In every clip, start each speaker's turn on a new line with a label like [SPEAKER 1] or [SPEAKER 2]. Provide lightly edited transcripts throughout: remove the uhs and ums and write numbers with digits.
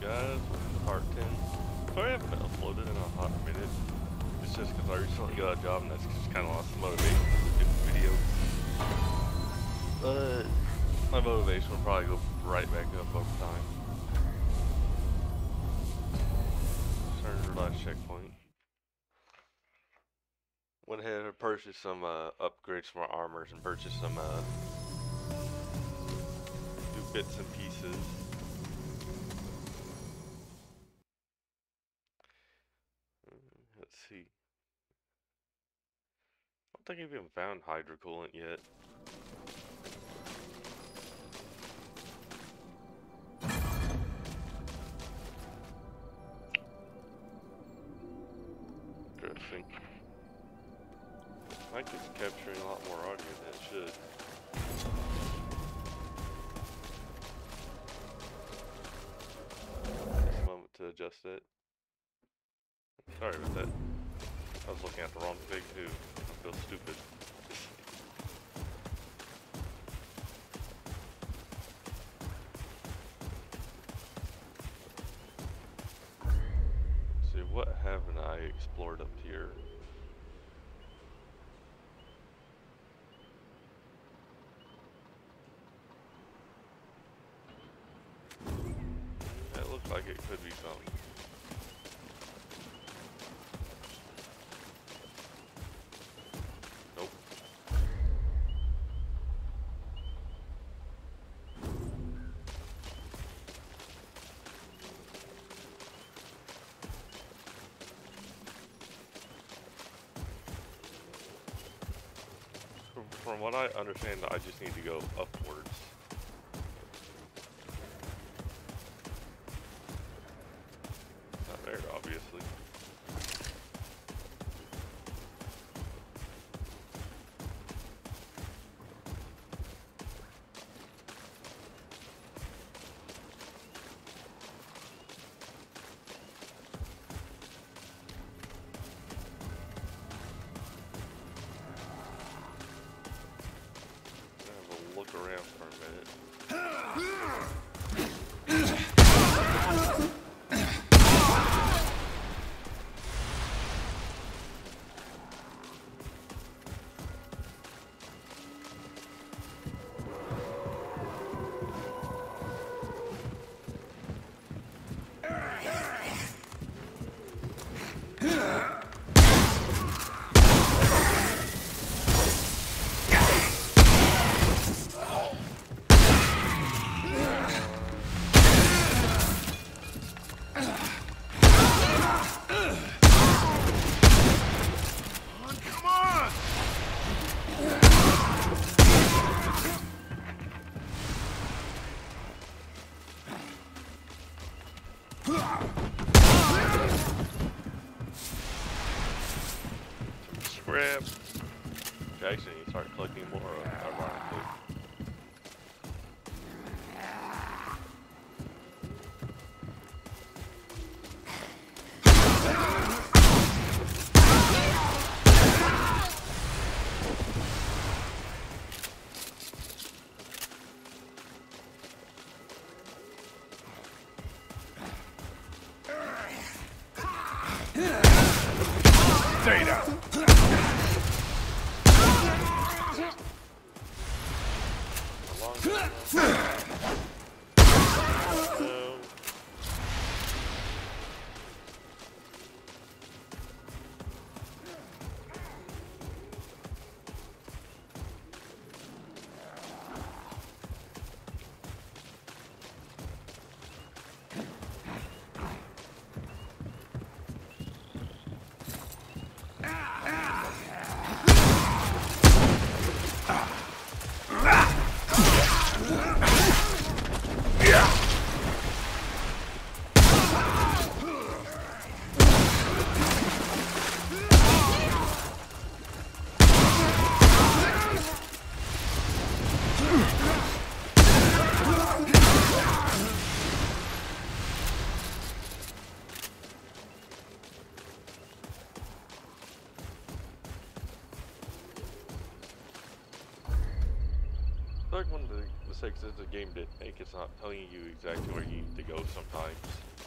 [SPEAKER 1] guys? Part 10. Sorry I haven't uploaded in a hot minute. It's just because I recently got a job and that's just kind of lost the motivation to get videos. But my motivation will probably go right back up over time. Turn to the last checkpoint. Went ahead and purchased some upgrades for my armors and purchased some new bits and pieces. Let's see. I don't think I've even found hydrocoolant yet. Interesting. I think it's capturing a lot more audio than it should. Just a moment to adjust that. Sorry about that. I was looking at the wrong thing too. I feel stupid. Let's see, what haven't I explored up here? That looks like it could be something. Nope. From what I understand, I just need to go upwards. Not there, obviously. Look around for a minute. Scrap. Jackson, you start collecting more ironically.
[SPEAKER 2] Data.
[SPEAKER 1] Like one of the mistakes that the game did make, it's not telling you exactly where you need to go sometimes.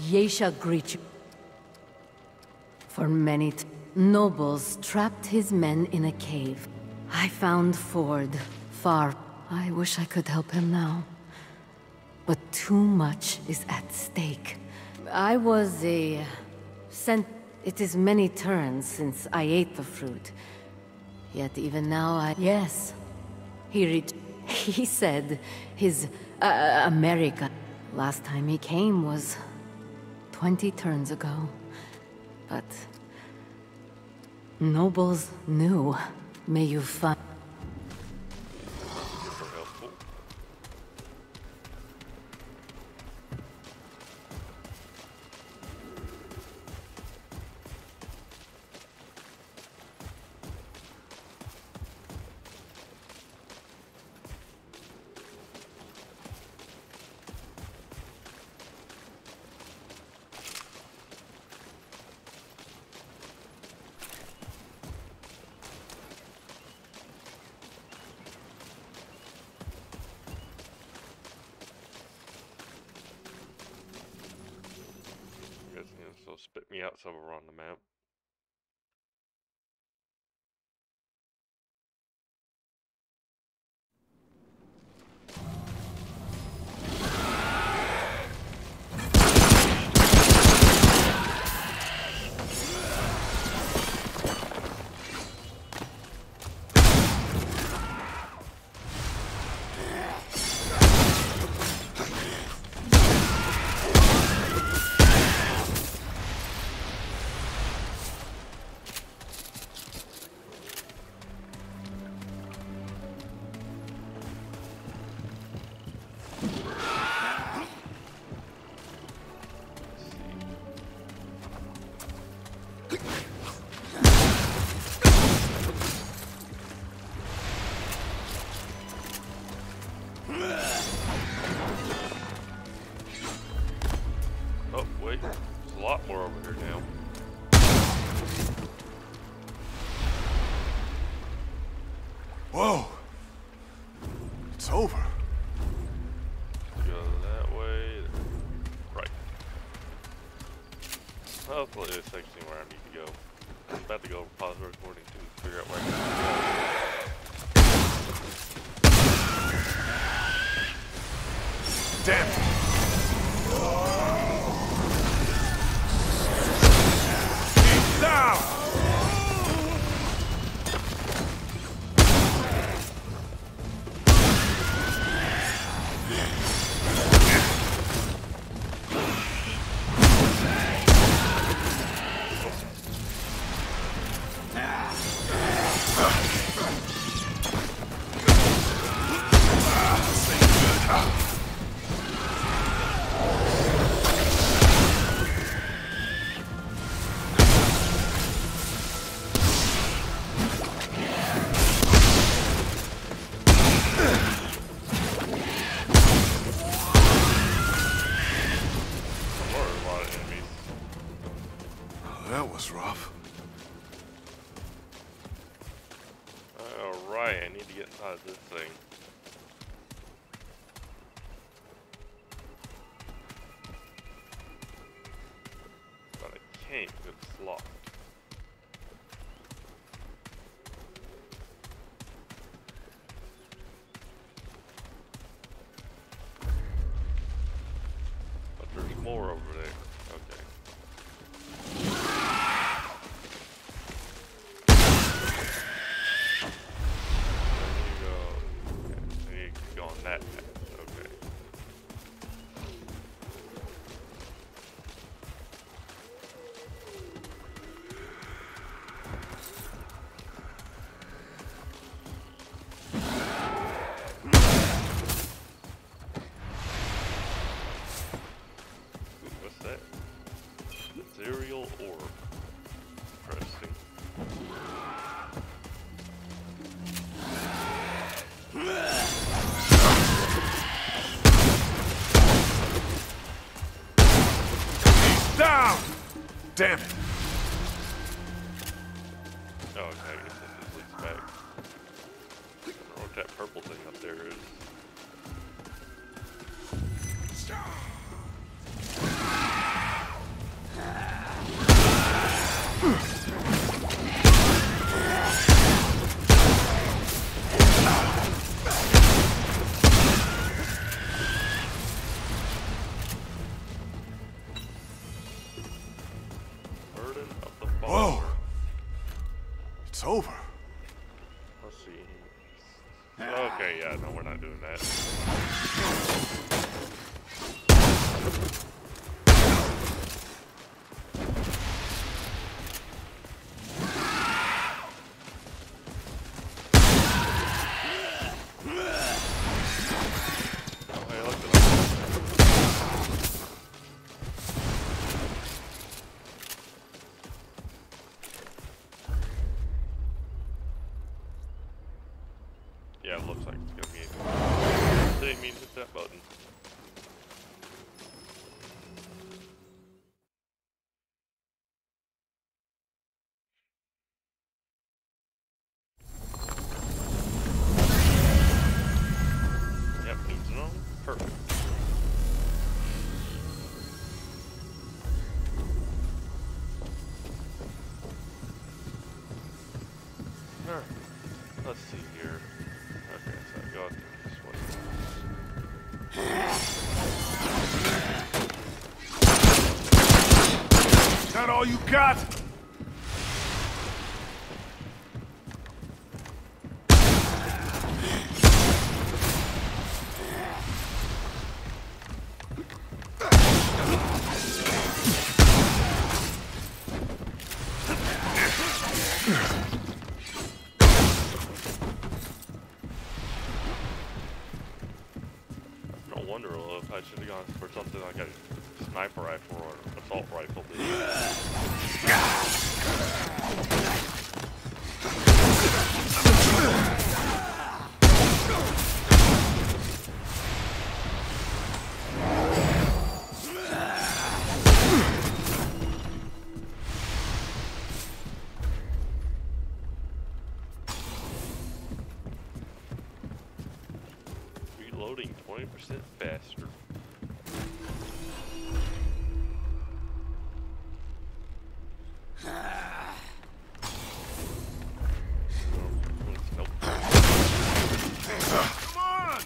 [SPEAKER 2] Yesha greet you. For many nobles trapped his men in a cave. I found Ford far. I wish I could help him now. But too much is at stake. I was sent. It is many turns since I ate the fruit. Yet even now Yes. He said his America. Last time he came was 20 turns ago. But nobles knew. May you find.
[SPEAKER 1] Super helpful. So spit me out somewhere on the map. Oh, wait. There's a lot more over here now.
[SPEAKER 3] Whoa! It's over.
[SPEAKER 1] Go that way. Right. Hopefully this takes me where I need to go. I'm about to go pause the recording to figure out where I need to go.
[SPEAKER 3] Damn it! Keep down! That was rough.
[SPEAKER 1] Alright, I need to get inside this thing. But I can't because it's locked. But there's more over there. Okay. That path. Okay. What's that? Ethereal orb. Interesting.
[SPEAKER 3] Down! Damn it!
[SPEAKER 1] Oh, okay, I guess this leads back. I don't know what that purple thing up there is. Okay, yeah, no, we're not doing that. Oh, hey, look at that. Yeah, it looks like it's gonna be it. Didn't mean to hit that button. Yep, dude's on. Perfect. Alright, let's see here. Okay, so I go out this way.
[SPEAKER 3] That all you got?
[SPEAKER 1] No wonder if I should have gone for something like a sniper rifle or assault rifle. Reloading 20% faster. Nope.
[SPEAKER 3] Come on!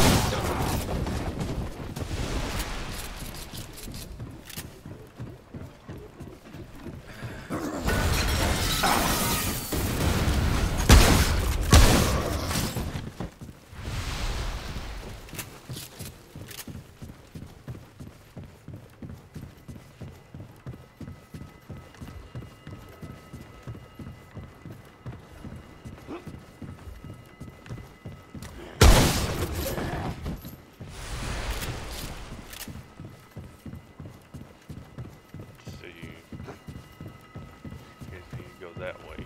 [SPEAKER 1] That way.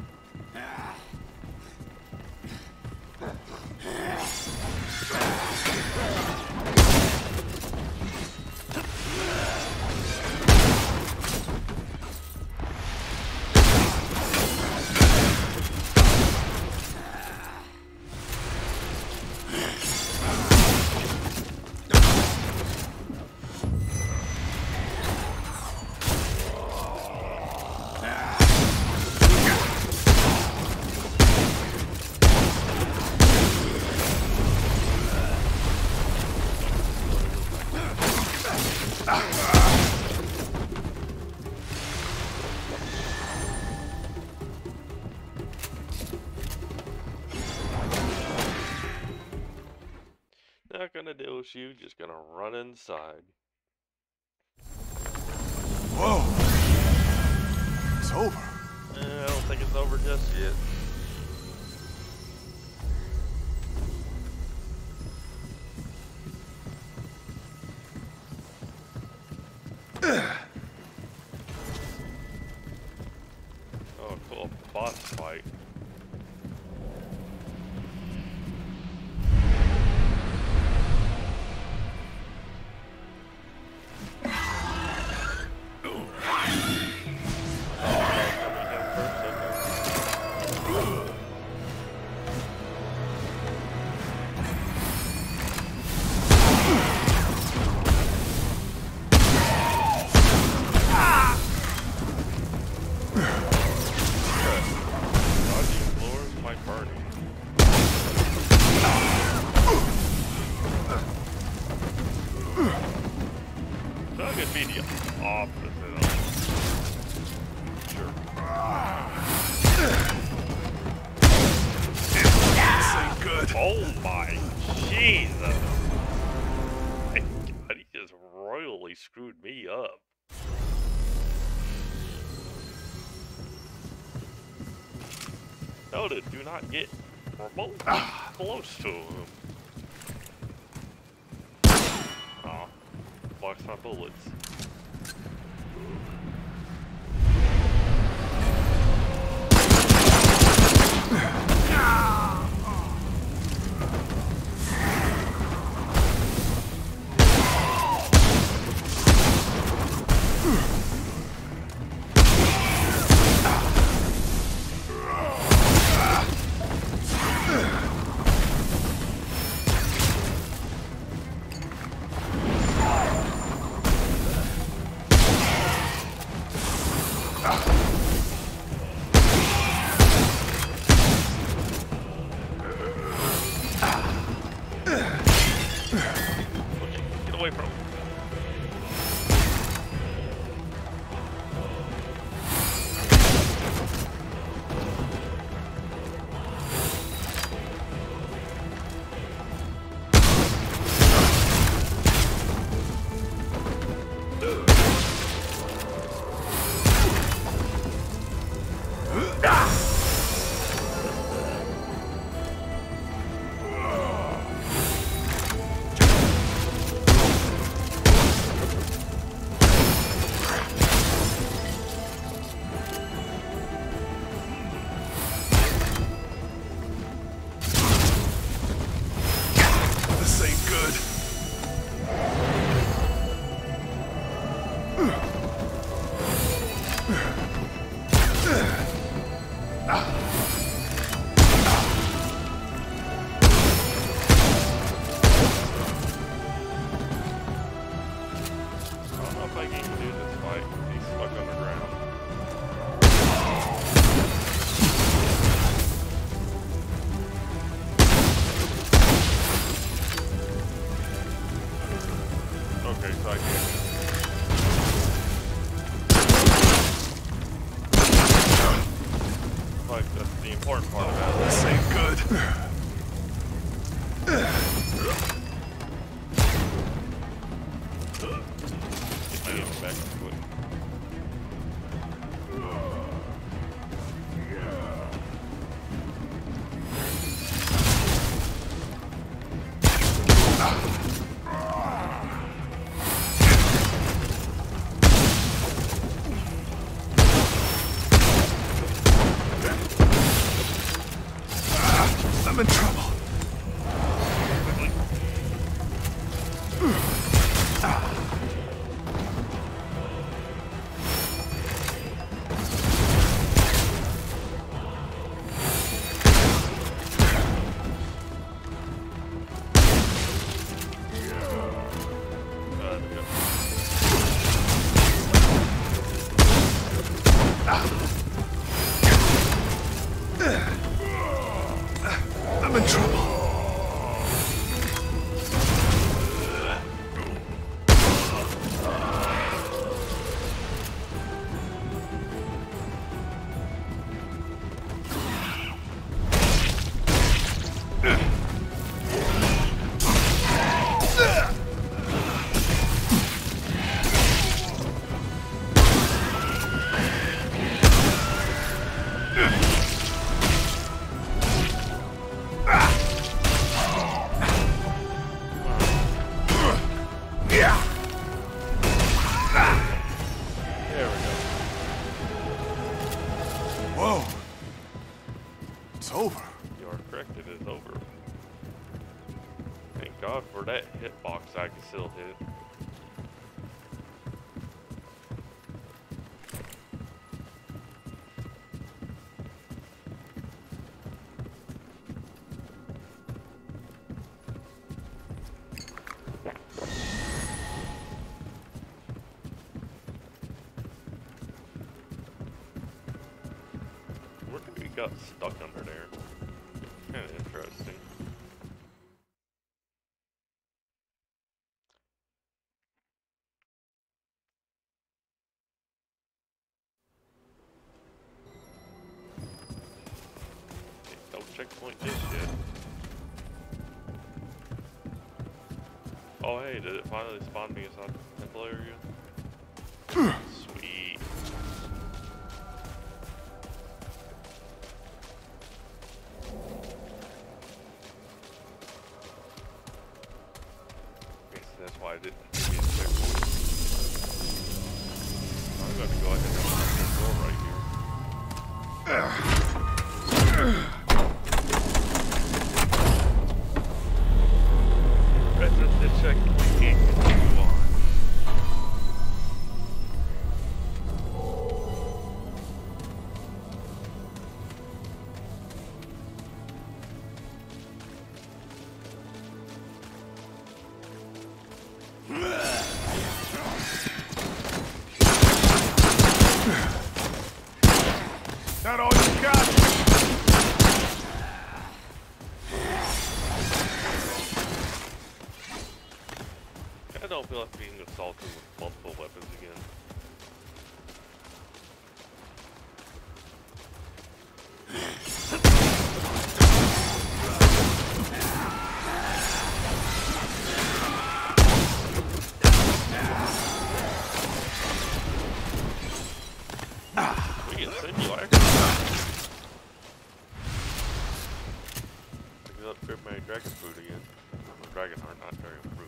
[SPEAKER 1] Not gonna deal with you, just gonna run inside.
[SPEAKER 3] Whoa! It's over.
[SPEAKER 1] I don't think it's over just yet. Oh, cool. Boss fight. Sure. Oh my Jesus! My God, he just royally screwed me up. Noted, do not get remotely close to him. Aw, blocks my bullets. Get away from him.
[SPEAKER 3] I'm in trouble. I'm in trouble. Whoa. It's over.
[SPEAKER 1] You are correct, it is over. Thank God for that hitbox I can still hit. Where did we got stuck under there? Kind of interesting. Okay, don't checkpoint this yet. Oh hey, did it finally spawn me inside the temple area? Sweet. Guess that's why I didn't give me a checkpoint. I'm gonna go ahead and open this door right here. Press the checkpoint and continue on.
[SPEAKER 3] That all you got?
[SPEAKER 1] I don't feel like being assaulted with multiple weapons again. We can simulate. I can upgrade my dragon fruit again. My dragon heart, not dragon fruit.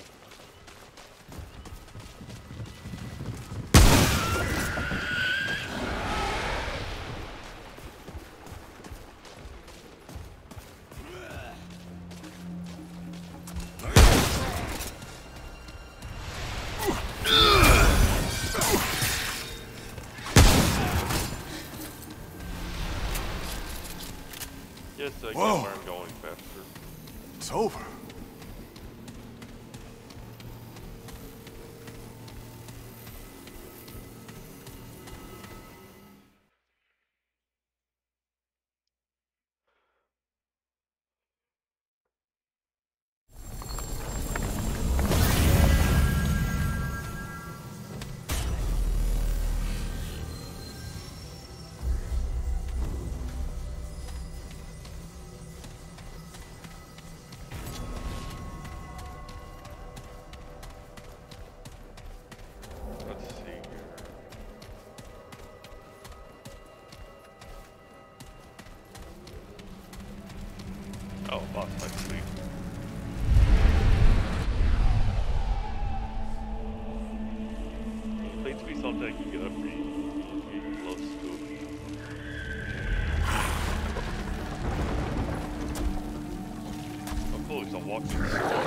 [SPEAKER 1] Yes, I
[SPEAKER 3] Whoa.
[SPEAKER 1] get where I'm going faster.
[SPEAKER 3] It's over.
[SPEAKER 1] Let's see here. Oh, boss fight, sweet. Please be something I can get up pretty close to. Oh, cool, it's a walking sword.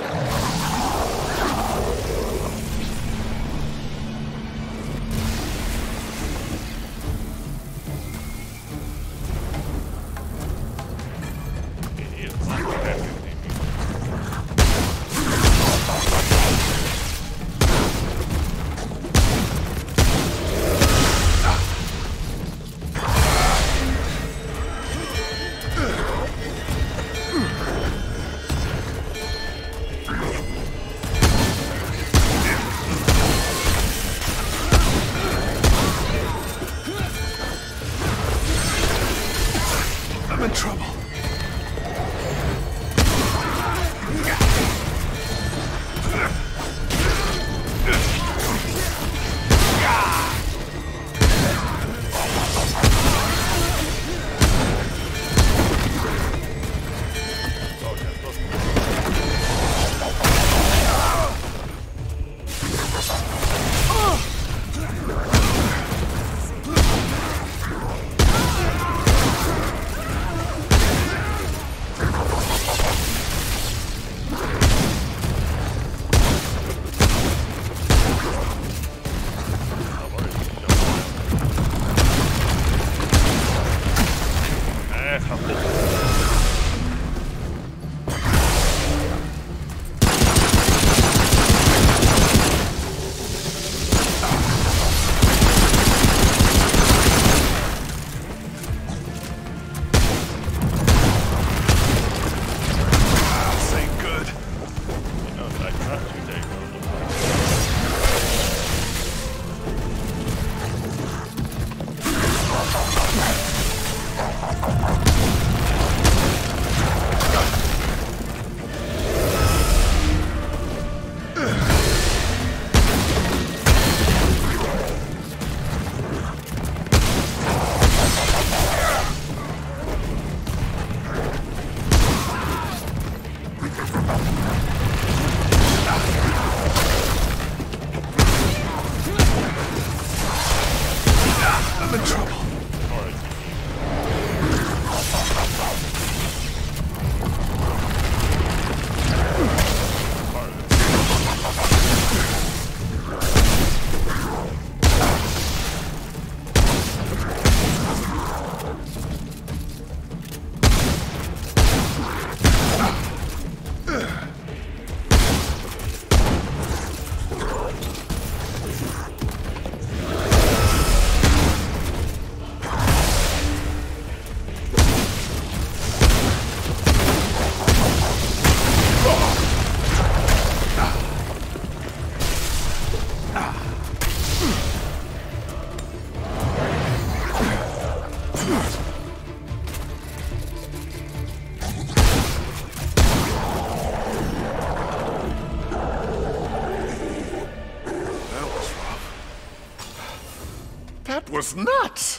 [SPEAKER 3] was nuts!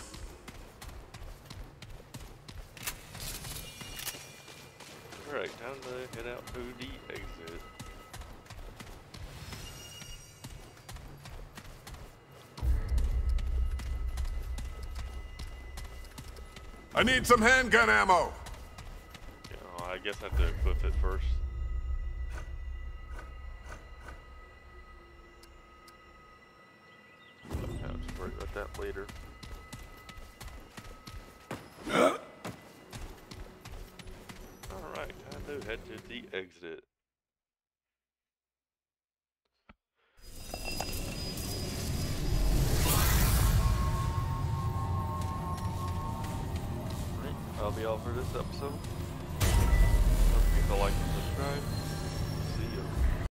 [SPEAKER 1] Alright, time to head out to the exit.
[SPEAKER 3] I need some handgun ammo!
[SPEAKER 1] I guess I have to equip it first. I'll just worry about that later. Alright, time to head to the exit. Alright, that'll be all for this episode. Don't forget to like and subscribe.